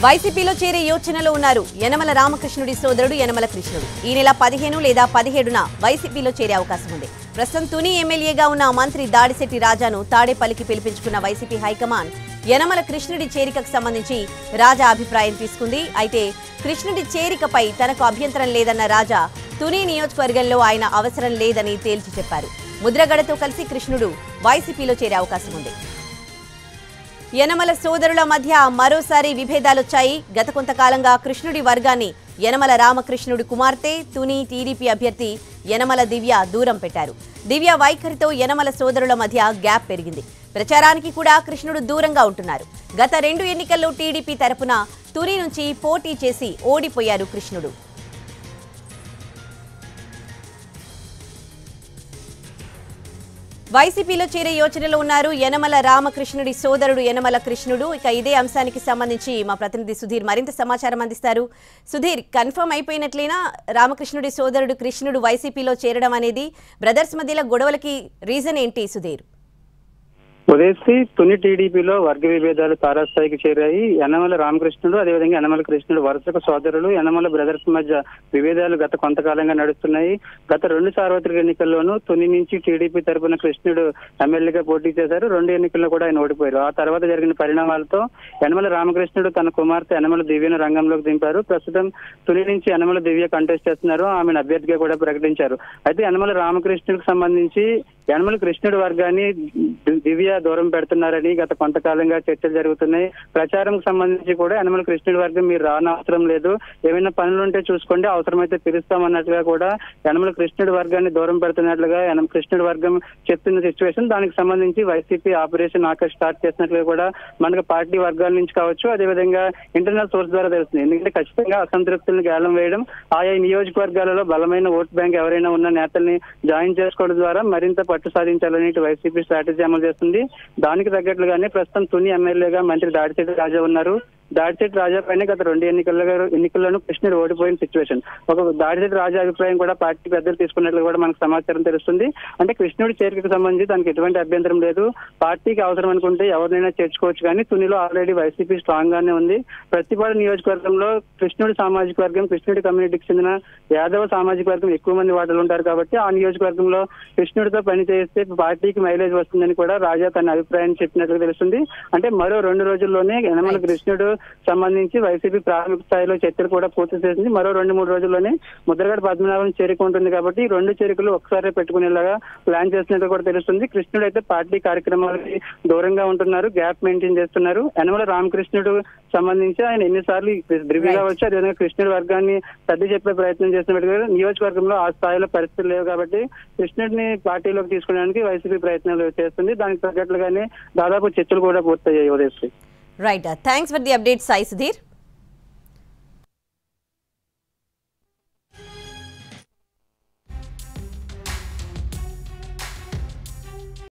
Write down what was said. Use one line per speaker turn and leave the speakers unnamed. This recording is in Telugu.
వైసీపీలో చేరే యోచనలో ఉన్నారు యనమల రామకృష్ణుడి సోదరుడు యనమల కృష్ణుడు. ఈ నెల 15 లేదా 17న వైసీపీలో చేరే అవకాశం ఉంది. ప్రస్తుతం తుని ఎమ్మెల్యేగా ఉన్న మంత్రి దాడిశెట్టి రాజాను తాడేపల్లికి పిలిపించుకున్న వైసీపీ హైకమాండ్ యనమల కృష్ణుడి చేరికకు సంబంధించి రాజా అభిప్రాయం తీసుకుంది. అయితే కృష్ణుడి చేరికపై తనకు అభ్యంతరం లేదన్న రాజా తుని నియోజకవర్గంలో ఆయన అవసరం లేదని తేల్చి చెప్పారు. ముద్రగడతో కలిసి కృష్ణుడు వైసీపీలో చేరే అవకాశం ఉంది. యనమల సోదరుల మధ్య మరోసారి విభేదాలొచ్చాయి. గత కొంతకాలంగా కృష్ణుడి వర్గాన్ని యనమల రామకృష్ణుడి కుమార్తె తుని టీడీపీ అభ్యర్థి యనమల దివ్య దూరం పెట్టారు. దివ్య వైఖరితో యనమల సోదరుల మధ్య గ్యాప్ పెరిగింది. ప్రచారానికి కూడా కృష్ణుడు దూరంగా ఉంటున్నారు. గత 2 ఎన్నికల్లో టీడీపీ తరపున తుని నుంచి పోటీ చేసి ఓడిపోయారు కృష్ణుడు. వైసీపీలో చేరే యోచనలో ఉన్నారు యనమల రామకృష్ణుడి సోదరుడు యనమల కృష్ణుడు. ఇక ఇదే అంశానికి సంబంధించి మా ప్రతినిధి సుధీర్ మరింత సమాచారం అందిస్తారు. సుధీర్, కన్ఫర్మ్ అయిపోయినట్లేనా రామకృష్ణుడి సోదరుడు కృష్ణుడు వైసీపీలో చేరడం అనేది? బ్రదర్స్ మధ్యలో గొడవలకి రీజన్ ఏంటి సుధీర్?
ఉదయశ్రీ తుని టీడీపీలో వర్గ విభేదాలు తారాస్థాయికి చేరాయి. యనమల రామకృష్ణుడు అదేవిధంగా యనమల కృష్ణుడు వరుసకు సోదరులు. యనమల బ్రదర్స్ మధ్య విభేదాలు గత కొంతకాలంగా నడుస్తున్నాయి. గత 2 సార్వత్రిక ఎన్నికల్లోనూ తుని నుంచి టీడీపీ తరపున కృష్ణుడు ఎమ్మెల్యేగా పోటీ చేశారు. 2 ఎన్నికల్లో కూడా ఆయన ఓడిపోయారు. ఆ తర్వాత జరిగిన పరిణామాలతో యనమల రామకృష్ణుడు తన కుమార్తె యనమల దివ్యను రంగంలోకి దింపారు. ప్రస్తుతం తుని నుంచి యనమల దివ్య కంటెస్ట్ చేస్తున్నారు. ఆమెను అభ్యర్థిగా కూడా ప్రకటించారు. అయితే యనమల రామకృష్ణుడికి సంబంధించి యనమల కృష్ణుడి వర్గాన్ని దివ్య దూరం పెడుతున్నారని గత కొంతకాలంగా చర్చలు జరుగుతున్నాయి. ప్రచారం సంబంధించి కూడా యనమల కృష్ణుడి వర్గం మీరు రానవసరం లేదు, ఏమైనా పనులుంటే చూసుకోండి, అవసరమైతే పిలుస్తామన్నట్లుగా కూడా యనమల కృష్ణుడి వర్గాన్ని దూరం పెడుతున్నట్లుగా కృష్ణుడి వర్గం చెప్తున్న సిచ్యువేషన్. దానికి సంబంధించి వైసీపీ ఆపరేషన్ ఆకర్ష్ స్టార్ట్ చేసినట్లుగా కూడా మనకు పార్టీ వర్గాల నుంచి కావచ్చు, అదేవిధంగా ఇంటర్నల్ సోర్స్ ద్వారా తెలుస్తుంది. ఎందుకంటే ఖచ్చితంగా అసంతృప్తులను గేలం వేయడం, ఆయా నియోజకవర్గాలలో బలమైన ఓట్ బ్యాంక్ ఎవరైనా ఉన్న నేతల్ని జాయిన్ చేసుకోవడం ద్వారా మరింత పట్టు సాధించాలని వైసీపీ స్ట్రాటజీ అమలు చేస్తుంది. దానికి తగ్గట్లుగానే ప్రస్తుతం తుని ఎమ్మెల్యేగా మంత్రి దాడిశెట్టి రాజా ఉన్నారు. దాడిశెట్టి రాజా పైన గత 2 ఎన్నికల్లోనూ కృష్ణుడు ఓడిపోయిన సిచ్యువేషన్. ఒక దాడిశెట్టి రాజా అభిప్రాయం కూడా పార్టీ పెద్దలు తీసుకున్నట్లు కూడా మనకు సమాచారం తెలుస్తుంది. అంటే కృష్ణుడి చేరికకు సంబంధించి దానికి ఎటువంటి అభ్యంతరం లేదు. పార్టీకి అవసరం అనుకుంటే ఎవరినైనా చేర్చుకోవచ్చు. కానీ తునిలో ఆల్రెడీ వైసీపీ స్ట్రాంగ్ గానే ఉంది. ప్రతిపాడు నియోజకవర్గంలో కృష్ణుడి సామాజిక వర్గం, కృష్ణుడి కమ్యూనిటీకి చెందిన యాదవ సామాజిక వర్గం ఎక్కువ మంది వాటలు ఉంటారు. కాబట్టి ఆ నియోజకవర్గంలో కృష్ణుడితో పని చేస్తే పార్టీకి మైలేజ్ వస్తుందని కూడా రాజా తన అభిప్రాయాన్ని చెప్పినట్లు తెలుస్తుంది. అంటే మరో 2 రోజుల్లోనే యనమల కృష్ణుడు సంబంధించి వైసీపీ ప్రాథమిక స్థాయిలో చర్చలు కూడా పూర్తి చేసింది. మరో 2-3 రోజుల్లోనే ముద్రగడ పద్మనాభం చేరిక ఉంటుంది. కాబట్టి 2 చేరికలు ఒకసారి పెట్టుకునేలాగా ప్లాన్ చేసినట్టు కూడా తెలుస్తుంది. కృష్ణుడు అయితే పార్టీ కార్యక్రమాలకి దూరంగా ఉంటున్నారు, గ్యాప్ మెయింటైన్ చేస్తున్నారు. యనమల రామకృష్ణుడు సంబంధించి ఆయన ఎన్నిసార్లు దివ్య కావచ్చు, అదేవిధంగా కృష్ణుడి వర్గాన్ని సర్ది చెప్పే ప్రయత్నం చేస్తున్నట్టుగా నియోజకవర్గంలో ఆ స్థాయిలో పరిస్థితులు లేవు. కాబట్టి కృష్ణుడిని పార్టీలోకి తీసుకోవడానికి వైసీపీ ప్రయత్నాలు చేస్తుంది. దానికి తగ్గట్లుగానే దాదాపు చర్చలు కూడా పూర్తయ్యాయి. Udayasri.
Right, thanks for the update Sai Sudheer.